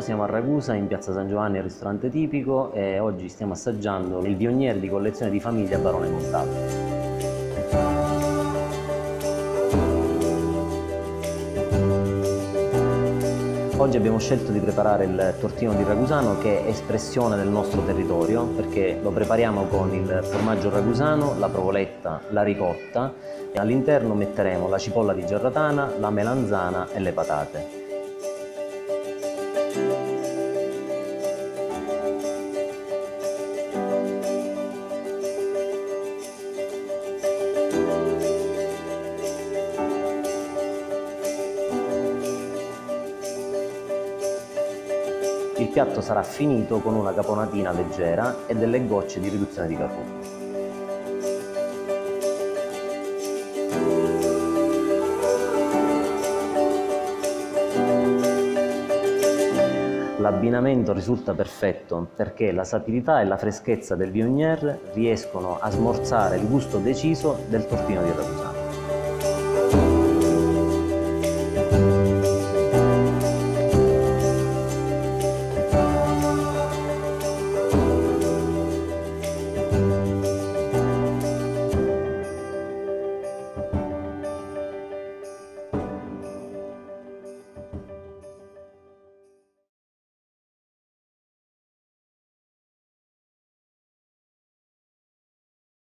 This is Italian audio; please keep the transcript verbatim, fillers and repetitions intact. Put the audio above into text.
siamo a Ragusa in piazza San Giovanni al ristorante tipico e oggi stiamo assaggiando il Viognier di collezione di famiglia Barone Montalto. Oggi abbiamo scelto di preparare il tortino di ragusano, che è espressione del nostro territorio, perché lo prepariamo con il formaggio ragusano, la provoletta, la ricotta e all'interno metteremo la cipolla di giarratana, la melanzana e le patate. Il piatto sarà finito con una caponatina leggera e delle gocce di riduzione di caputo. L'abbinamento risulta perfetto perché la sapidità e la freschezza del Viognier riescono a smorzare il gusto deciso del tortino di ragusano.